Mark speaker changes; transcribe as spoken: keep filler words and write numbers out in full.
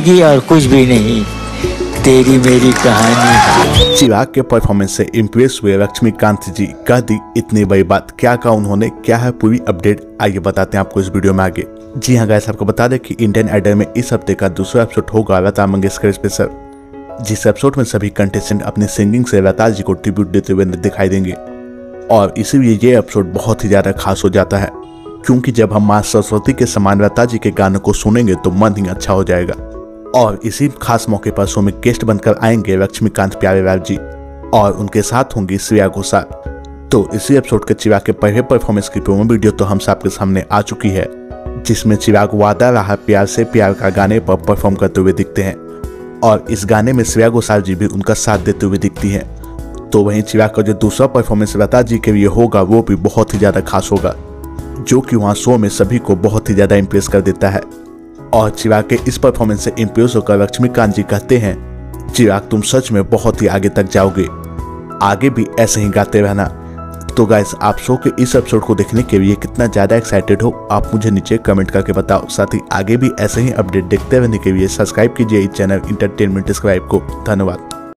Speaker 1: जिंदगी और कुछ भी नहीं, तेरी मेरी कहानी।
Speaker 2: चिराग के परफॉर्मेंस से इम्प्रेस हुए लक्ष्मीकांत जी कह दी इतनी बड़ी बात। क्या कहा उन्होंने, क्या है पूरी अपडेट, आइए बताते हैं आपको इस वीडियो में आगे। जी हाँ गाइस, आपको बता दें कि इंडियन आइडल में इस हफ्ते का दूसरा एपिसोड होगा लता मंगेशकर स्पेशल, जिस एपिसोड में सभी कंटेस्टेंट अपनी सिंगिंग से लता जी को ट्रिब्यूट देते हुए दिखाई देंगे। और इसीलिए ये एपिसोड बहुत ही ज्यादा खास हो जाता है, क्योंकि जब हम माँ सरस्वती के समान लता जी के गानों को सुनेंगे तो मन ही अच्छा हो जाएगा। और इसी खास मौके पर शो में गेस्ट बनकर आएंगे लक्ष्मीकांत प्यारेलाल जी और उनके साथ होंगी श्रेया घोषाल। तो इसी एपिसोड के चिराग के पहले परफॉर्मेंस की प्रोमो वीडियो तो हम सबके सामने आ चुकी है, जिसमें चिराग वादा रहा प्यार से प्यार का गाने पर परफॉर्म करते हुए दिखते हैं और इस गाने में श्रेया घोषाल जी भी उनका साथ देते हुए दिखती हैं। तो वहीं चिराग का जो दूसरा परफॉर्मेंस लता जी के लिए होगा वो भी बहुत ही ज्यादा खास होगा, जो कि वहाँ शो में सभी को बहुत ही ज्यादा इम्प्रेस कर देता है। और चिराग के इस परफॉर्मेंस से इम्प्रेस होकर लक्ष्मीकांत जी कहते हैं, चिराग तुम सच में बहुत ही आगे तक जाओगे, आगे भी ऐसे ही गाते रहना। तो गाइस, आप शो के इस एपिसोड को देखने के लिए कितना ज्यादा एक्साइटेड हो आप मुझे नीचे कमेंट करके बताओ। साथ ही आगे भी ऐसे ही अपडेट देखते रहने के लिए सब्सक्राइब कीजिए इस चैनल इंटरटेनमेंट स्क्राइब को। धन्यवाद।